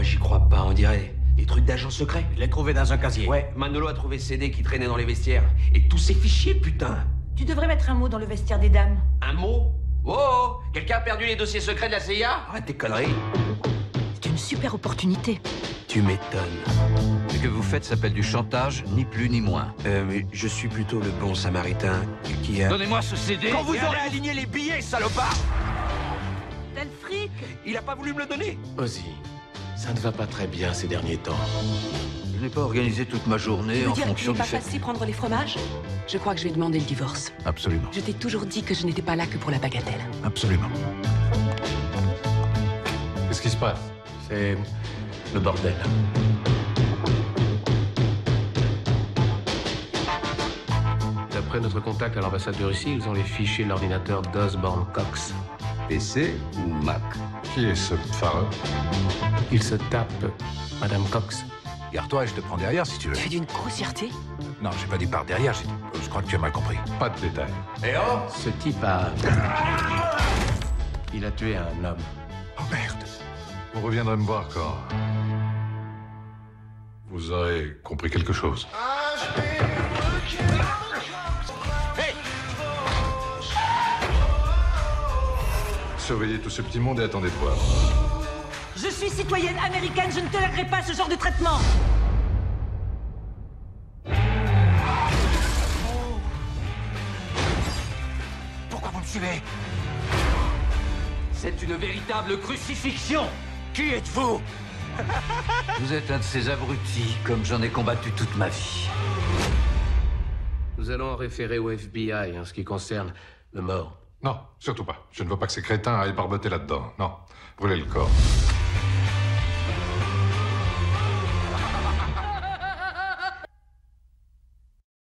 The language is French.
Oh, j'y crois pas, on dirait. Des trucs d'agents secrets. Je l'ai trouvé dans un casier. Ouais, Manolo a trouvé CD qui traînait dans les vestiaires. Et tous ces fichiers, putain. Tu devrais mettre un mot dans le vestiaire des dames. Un mot? Oh, quelqu'un a perdu les dossiers secrets de la CIA? Arrête tes conneries. C'est une super opportunité. Tu m'étonnes. Ce que vous faites s'appelle du chantage, ni plus ni moins. Mais je suis plutôt le bon samaritain qui a... Donnez-moi ce CD. Quand vous aurez aligné les billets, salopard! T'as le fric? Il a pas voulu me le donner. Ozzy, ça ne va pas très bien ces derniers temps. Je n'ai pas organisé toute ma journée en fonction du pas fait. passé prendre les fromages? Je crois que je vais demander le divorce. Absolument. Je t'ai toujours dit que je n'étais pas là que pour la bagatelle. Absolument. Qu'est-ce qui se passe? C'est le bordel. D'après notre contact à l'ambassade de Russie, ils ont les fichiers de l'ordinateur d'Osborne Cox. PC ou Mac? Qui est ce phare? Il se tape Madame Cox. Gare-toi et je te prends derrière si tu veux. Tu fais d'une grossièreté? Non, j'ai pas dit par derrière, j'ai dit... Je crois que tu as mal compris. Pas de détails. Eh oh! Ce type a... Il a tué un homme. Oh merde. Vous reviendrez me voir quand... Vous aurez compris quelque chose. Hey! Surveillez tout ce petit monde et attendez de voir. Je suis citoyenne américaine, je ne tolérerai pas ce genre de traitement. Pourquoi vous me suivez? C'est une véritable crucifixion. Qui êtes-vous? Vous êtes un de ces abrutis, comme j'en ai combattu toute ma vie. Nous allons en référer au FBI en ce qui concerne le mort. Non, surtout pas. Je ne veux pas que ces crétins aillent barboter là-dedans. Non, brûlez le corps.